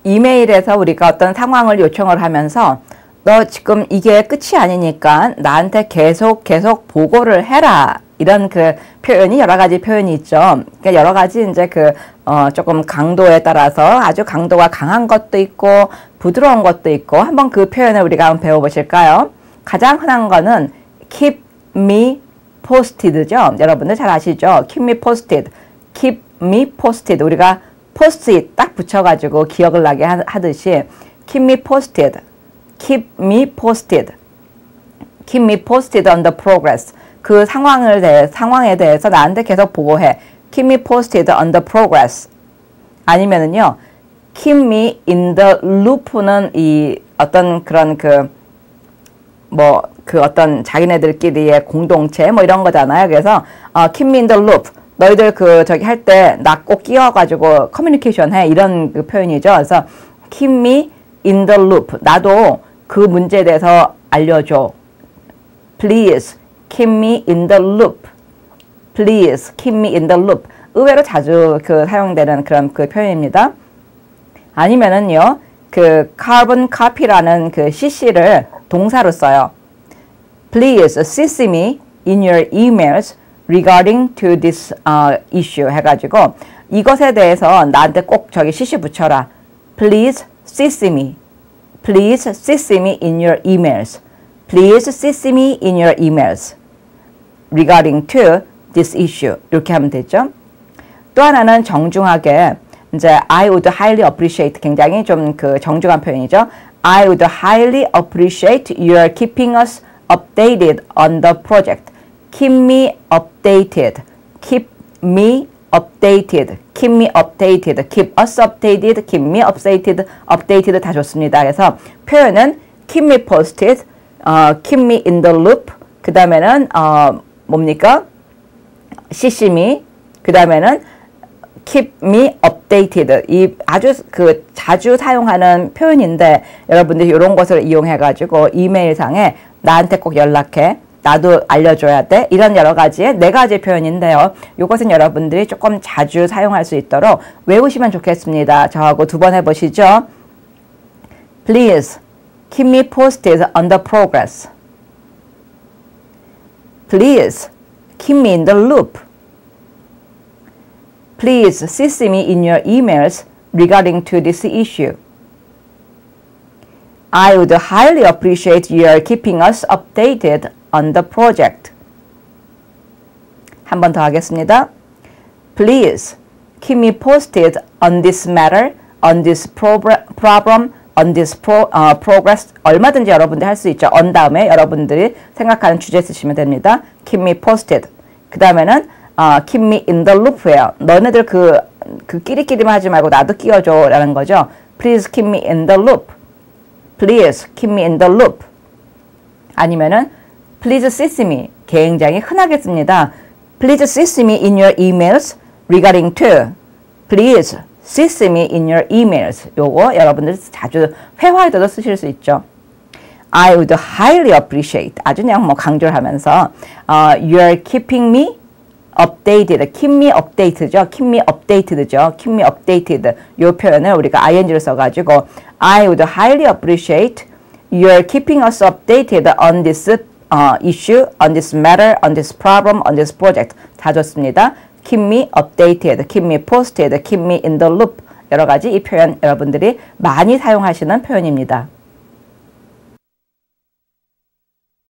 이메일에서 우리가 어떤 상황을 요청을 하면서 너 지금 이게 끝이 아니니까 나한테 계속 보고를 해라. 이런 그 표현이 여러 가지 표현이 있죠. 그러니까 여러 가지 이제 조금 강도에 따라서 아주 강도가 강한 것도 있고 부드러운 것도 있고 한번 그 표현을 우리가 한번 배워보실까요? 가장 흔한 거는 keep me posted죠. 여러분들 잘 아시죠? keep me posted, keep me posted. 우리가 post-it 딱 붙여가지고 기억을 나게 하듯이 keep me posted, keep me posted, keep me posted on the progress. 그 상황에 대해서 나한테 계속 보고해. keep me posted on the progress. 아니면은요, keep me in the loop는 이 어떤 그런 어떤 자기네들끼리의 공동체 뭐 이런 거잖아요. 그래서 keep me in the loop. 너희들 저기 할 때 나 꼭 끼워가지고 커뮤니케이션 해. 이런 그 표현이죠. 그래서 keep me in the loop. 나도 그 문제에 대해서 알려줘. Please keep me in the loop. Please keep me in the loop. 의외로 자주 사용되는 그런 그 표현입니다. 아니면은요, carbon copy라는 CC를 동사로 써요. Please CC me in your emails regarding to this issue 해가지고 이것에 대해서 나한테 꼭 저기 CC 붙여라. Please CC me. Please CC me in your emails. Please CC me in your emails regarding to this issue. 이렇게 하면 되죠. 또 하나는 정중하게 이제 I would highly appreciate 굉장히 좀 정중한 표현이죠. I would highly appreciate your keeping us updated on the project. Keep me updated. Keep me updated. Keep me updated. Keep us updated. Keep me updated. updated 다 좋습니다. 그래서 표현은 keep me posted, keep me in the loop. 그 다음에는 뭡니까? CC me. 그 다음에는 keep me updated. 이 아주 자주 사용하는 표현인데 여러분들이 이런 것을 이용해가지고 이메일상에 나한테 꼭 연락해. 나도 알려줘야 돼. 이런 여러 가지의 4가지 표현인데요. 이것은 여러분들이 조금 자주 사용할 수 있도록 외우시면 좋겠습니다. 저하고 2번 해보시죠. Please keep me posted on the progress. Please keep me in the loop. Please CC me in your emails regarding to this issue. I would highly appreciate your keeping us updated on the project. 한 번 더 하겠습니다. Please keep me posted on this matter, on this problem, on this progress. 얼마든지 여러분들이 할 수 있죠. on 다음에 여러분들이 생각하는 주제 쓰시면 됩니다. Keep me posted. 그 다음에는 keep me in the loop예요. 너네들 끼리끼리만 하지 말고 나도 끼워줘 라는 거죠. Please keep me in the loop. Please keep me in the loop. 아니면은 Please CC me. 굉장히 흔하게 씁니다. Please CC me in your emails regarding to. Please CC me in your emails. 요거 여러분들 자주 회화에도 쓰실 수 있죠. I would highly appreciate. 아주 그냥 강조를 하면서 you're keeping me updated. keep me updated죠. keep me updated죠. keep me updated. 요 표현을 우리가 ing를 써가지고 I would highly appreciate you're keeping us updated on this issue, on this matter, on this problem, on this project. 다 좋습니다. Keep me updated, keep me posted, keep me in the loop. 여러 가지 이 표현 여러분들이 많이 사용하시는 표현입니다.